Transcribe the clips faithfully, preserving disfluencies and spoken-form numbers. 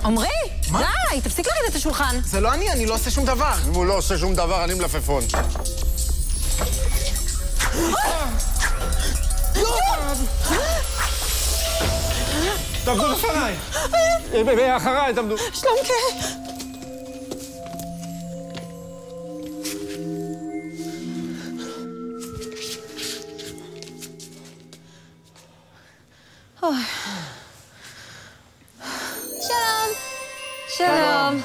עומרי, די, תפסיק להריד את השולחן. זה לא אני, אני לא עושה שום דבר. אם הוא לא עושה שום דבר, אני מלפפון. תעמדו לפניי! אחריי, תעמדו. שלומקה. שלום. שלום.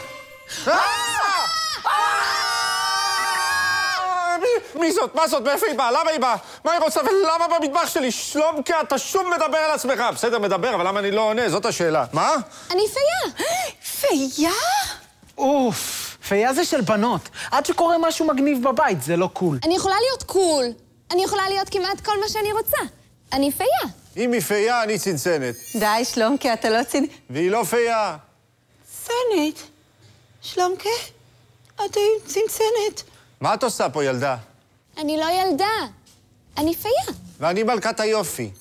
מי זאת? מה זאת? מאיפה היא באה? למה היא באה? מה היא רוצה ולמה במטבח שלי? שלומקה, אתה שוב מדבר על עצמך. בסדר, מדבר, אבל למה אני לא עונה? זאת השאלה. מה? אני פיה. פיה? אוף, פיה זה של בנות. עד שקורה משהו מגניב בבית, זה לא קול. אני יכולה להיות קול. אני יכולה להיות כמעט כל מה שאני רוצה. אני פיה. אם היא פיה, אני צנצנת. די, שלומקה, אתה לא צנ... והיא לא פיה. צנצנת? שלומקה? אתה צנצנת. מה את עושה פה, ילדה? אני לא ילדה. אני פיה. ואני מלכת היופי.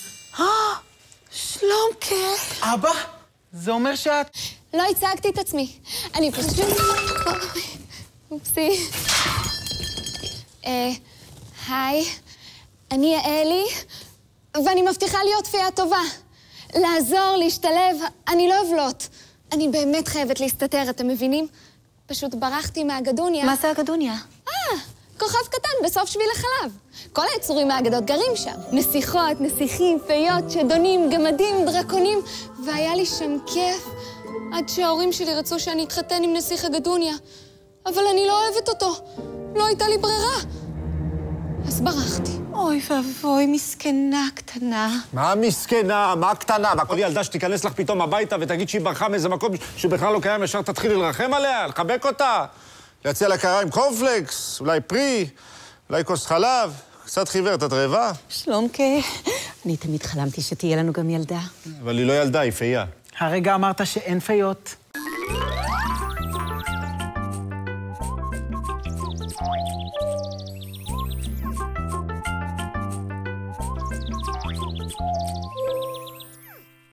שלומקה. אבא? זה אומר שאת... לא הצגתי את עצמי. אני פשוט... אופסי. אה, היי, אני יעלי, ואני מבטיחה להיות פיה טובה. לעזור, להשתלב, אני לא אבלוט. אני באמת חייבת להסתתר, אתם מבינים? פשוט ברחתי מהגדוניה. מה זה הגדוניה? אה, כוכב קטן בסוף שביל החלב. כל היצורים מהאגדות גרים שם. נסיכות, נסיכים, פיות, שדונים, גמדים, דרקונים, והיה לי שם כיף. עד שההורים שלי רצו שאני אתחתן עם נסיך הגדוניה. אבל אני לא אוהבת אותו. לא הייתה לי ברירה. אז ברחתי. אוי ואבוי, מסכנה קטנה. מה מסכנה? מה קטנה? מה כל ילדה שתיכנס לך פתאום הביתה ותגיד שהיא ברחה מאיזה מקום שבכלל לא קיים, ישר תתחילי לרחם עליה, לחבק אותה, להציע לה קרה עם קורנפלקס, אולי פרי, אולי כוס חלב, קצת חיוורת, את רעבה? שלומקה, אני תמיד חלמתי שתהיה לנו גם ילדה. אבל היא לא ילדה, היא פיה. הרגע אמרת שאין פיות.